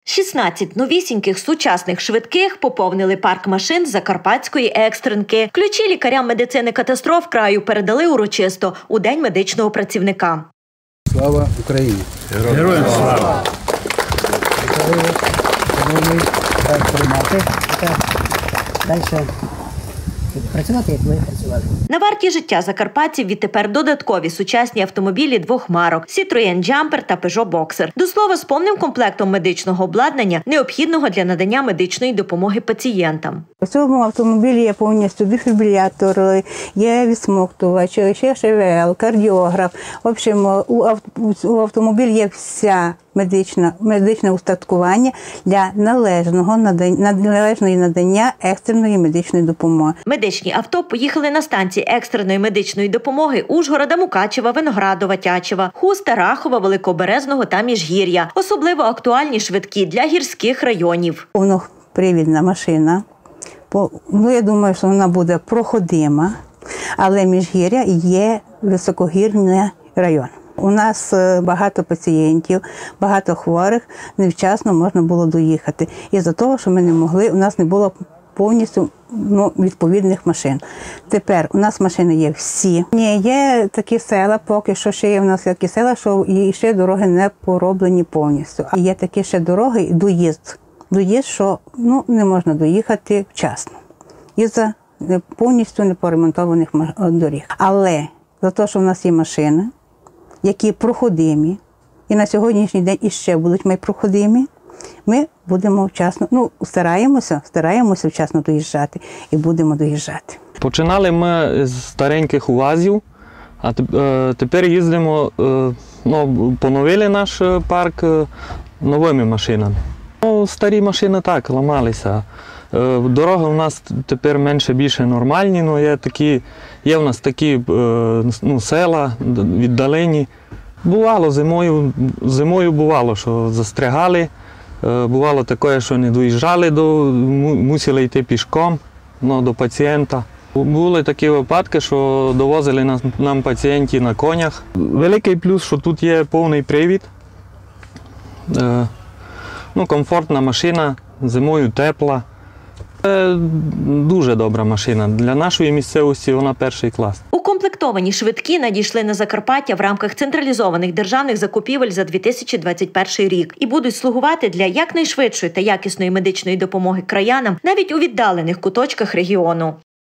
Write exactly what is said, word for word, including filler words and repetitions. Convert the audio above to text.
шістнадцять новісіньких сучасних швидких поповнили парк машин Закарпатської екстренки. Ключі лікарям медицини катастроф краю передали урочисто у День медичного працівника. Слава Україні! Героям слава! Далі працювати, як ми працювали. На варті життя закарпатців відтепер додаткові сучасні автомобілі двох марок – Citroen Jumper та Peugeot Boxer. До слова, з повним комплектом медичного обладнання, необхідного для надання медичної допомоги пацієнтам. У цьому автомобілі є повністю дефібрилятор, є відсмоктувач, ще ШВЛ, кардіограф. В общем, у автомобілі є вся медична, медичне устаткування для належного надання, належної надання екстреної медичної допомоги. Медичні авто поїхали на станції екстреної медичної допомоги Ужгорода, Мукачева, Виноградова, Тячева, Хуста, Рахова, Великоберезного та Міжгір'я. Особливо актуальні швидкі для гірських районів. Повнопривідна машина. Ну, я думаю, що вона буде проходима, але Міжгір'я є високогірний район. У нас багато пацієнтів, багато хворих, невчасно можна було доїхати. Із-за того, що ми не могли, у нас не було повністю ну, відповідних машин. Тепер у нас машини є всі. Ні, є такі села, поки що ще є в нас такі села, що і ще дороги не пороблені повністю. А є такі ще дороги, доїзд. Доїзд, що ну, не можна доїхати вчасно. Із-за повністю непоремонтованих доріг. Але за те, що в нас є машини, які проходимі, і на сьогоднішній день іще будуть ми проходимі, ми будемо вчасно, ну, стараємося, стараємося вчасно доїжджати і будемо доїжджати. Починали ми з стареньких УАЗів, а тепер їздимо, ну, поновили наш парк новими машинами. Ну, старі машини так, ламалися. Дороги у нас тепер менше-більше нормальні, але є, такі, є в нас такі ну, села віддалені. Бувало зимою, зимою бувало, що застрягали, бувало таке, що не доїжджали, до, мусили йти пішком ну, до пацієнта. Були такі випадки, що довозили нас, нам пацієнтів на конях. Великий плюс, що тут є повний привід. Ну, комфортна машина, зимою тепла. Це дуже добра машина. Для нашої місцевості вона перший клас. Укомплектовані швидкі надійшли на Закарпаття в рамках централізованих державних закупівель за дві тисячі двадцять перший рік і будуть слугувати для якнайшвидшої та якісної медичної допомоги краянам навіть у віддалених куточках регіону.